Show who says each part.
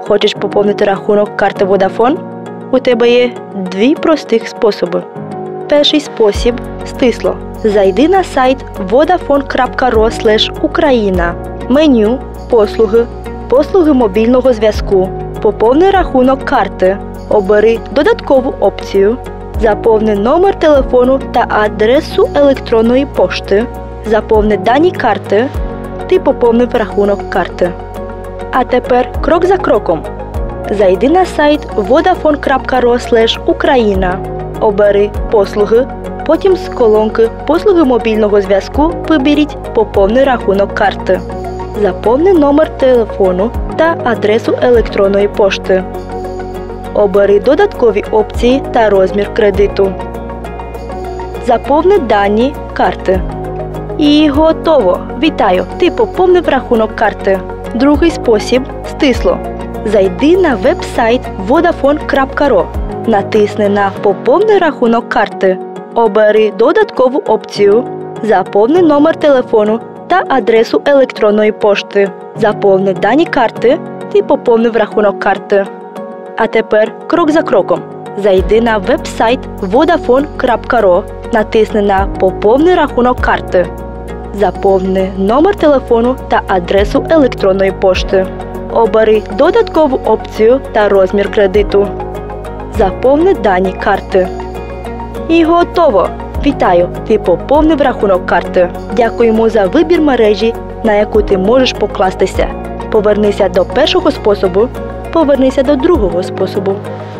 Speaker 1: Хочеш поповнити рахунок карти Vodafone? У тебе є дві простих способи. Перший спосіб – стисло. Зайди на сайт vodafone.ro/Україна. Меню «Послуги», «Послуги мобільного зв'язку». Поповни рахунок карти. Обери додаткову опцію. Заповни номер телефону та адресу електронної пошти. Заповни дані карти. Ти поповнив рахунок карти. А тепер крок за кроком. Зайди на сайт vodafone.ro/Україна. Обери «Послуги». Потім з колонки «Послуги мобільного зв'язку» виберіть «Поповни рахунок карти». Заповни номер телефону та адресу електронної пошти. Обери додаткові опції та розмір кредиту. Заповни дані карти. І готово! Вітаю! Ти поповнив рахунок карти. Другий спосіб – стисло. Зайди на веб-сайт vodafone.ro. Натисни на «Поповни рахунок карти». Обери додаткову опцію. Заповни номер телефону та адресу електронної пошти. Заповни дані карти. Ти поповнив рахунок карти. А тепер крок за кроком. Зайди на веб-сайт vodafone.ro. Натисни на «Поповни рахунок карти». Заповни номер телефону та адресу електронної пошти. Обери додаткову опцію та розмір кредиту. Заповни дані карти. І готово! Вітаю! Ти поповнив рахунок карти. Дякуємо за вибір мережі, на яку ти можеш покластися. Повернися до першого способу, повернися до другого способу.